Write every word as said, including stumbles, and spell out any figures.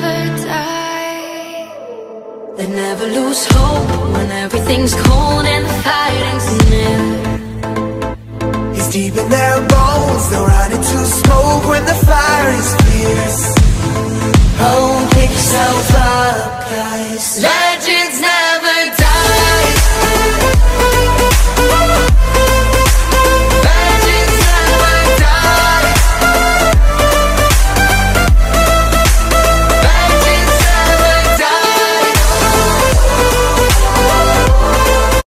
never die. They never lose hope when everything's cold and the fighting's near. It's deep in their bones, they'll run into smoke when